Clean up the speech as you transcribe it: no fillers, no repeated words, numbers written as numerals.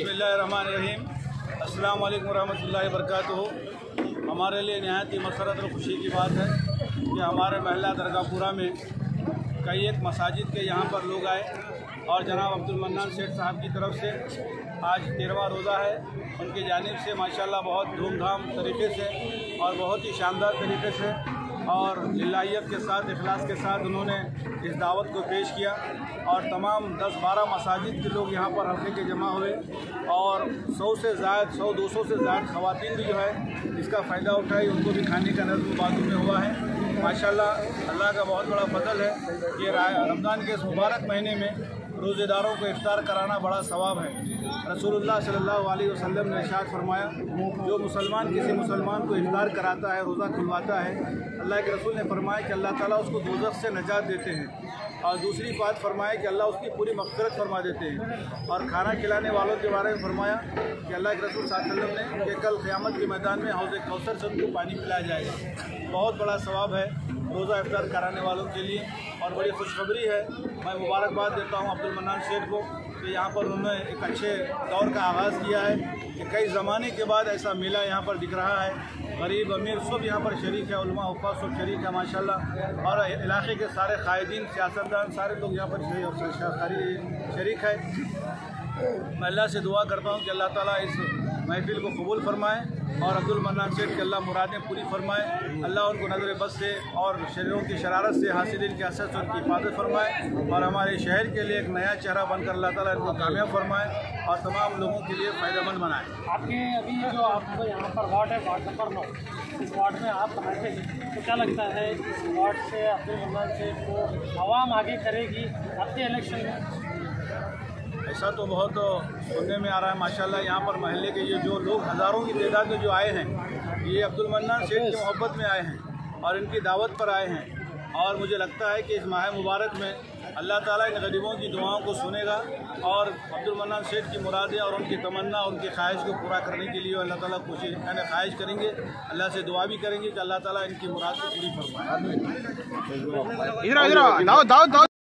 बिस्मिल्लाहिर्रहमानिर्रहीम। अस्सलाम वालेकुम रहमतुल्लाहि वबरकातुहू। हमारे लिए नहायत ही मसरत और खुशी की बात है कि हमारे महल्ला दरगाहपुरा में कई एक मसाजिद के यहाँ पर लोग आए और जनाब अब्दुल मन्नान सेठ साहब की तरफ से आज 13वां रोज़ा है। उनकी जानिब से माशाल्लाह बहुत धूमधाम तरीके से और बहुत ही शानदार तरीके से और लिल्लाहियत के साथ, इखलास के साथ उन्होंने इस दावत को पेश किया और तमाम 10-12 मसाजिद के लोग यहाँ पर हल्के के जमा हुए और 100-200 से ज़्यादा ख़वातीन भी जो है इसका फ़ायदा उठाई। उनको भी खाने का नज़्म बाजू में हुआ है। माशाल्लाह अल्लाह का बहुत बड़ा फजल है कि रमज़ान के इस मुबारक महीने में रोज़ेदारों को इफ्तार कराना बड़ा सवाब है। रसूलुल्लाह सल्लल्लाहु अलैहि वसल्लम ने इरशाद फरमाया, जो मुसलमान किसी मुसलमान को इफ्तार कराता है, रोज़ा खुलवाता है, अल्लाह के रसूल ने फरमाया कि अल्लाह ताला उसको दोज़ख से नजात देते हैं। और दूसरी बात फरमाया कि अल्लाह उसकी पूरी मग़फ़िरत फरमा देते हैं। और खाना खिलाने वालों के बारे में फरमाया कि अल्लाह के रसूल सल्लल्लाहु अलैहि वसल्लम ने कि कल क़यामत के मैदान में हौज़ कौसर से उनको पानी पिलाया जाएगा। बहुत बड़ा सवाब है रोज़ा इफ्तार कराने वालों के लिए और बड़ी खुशखबरी है। मैं मुबारकबाद देता हूँ अब्दुल मन्नान शेख को कि यहाँ पर उन्होंने एक अच्छे दौर का आगाज़ किया है कि कई ज़माने के बाद ऐसा मेला यहाँ पर दिख रहा है। गरीब अमीर सब यहाँ पर शरीक है, उलमा हुफ़्फ़ाज़ सब शरीक है माशाल्लाह। और इलाके के सारे कायदीन, सियासतदान, सारे लोग यहाँ पर शरीक है। मैं अल्लाह से दुआ करता हूँ कि अल्लाह ताला इस महफिल को कबूल फरमाए और अब्दुल मन्नान शेख के अल्लाह मुरादें पूरी फरमाए। अल्लाह उनको नज़र बस से और शरीरों की शरारत से, हासिदीन के असर से उनकी हिफाजत फरमाए और हमारे शहर के लिए एक नया चेहरा बनकर अल्लाह ताला इनको कामयाब फरमाए और तमाम लोगों के लिए फ़ायदेमंद बनाए। आपके अभी जो आपको यहाँ पर वार्ड है, वार्ड नंबर 9, इस वार्ड में आप आते हैं तो क्या लगता है इस वार्ड से अब्दुल मन्नान शेख को आवाम आगे करेगी आपके इलेक्शन में? ऐसा तो बहुत सुनने में आ रहा है माशाल्लाह। यहाँ पर महल्ले के ये जो लोग हज़ारों की तादाद में जो आए हैं, ये अब्दुल मन्नान शेख की मोहब्बत में आए हैं और इनकी दावत पर आए हैं। और मुझे लगता है कि इस माह मुबारक में अल्लाह ताला इन गरीबों की दुआओं को सुनेगा और अब्दुल मन्नान शेख की मुरादें और उनकी तमन्ना, उनकी ख्वाहिश को पूरा करने के लिए अल्लाह ताला कोशिश यानी ख्वाहिश करेंगे। अल्लाह से दुआ भी करेंगे कि अल्लाह ताला इनकी मुराद को पूरी फरमाए।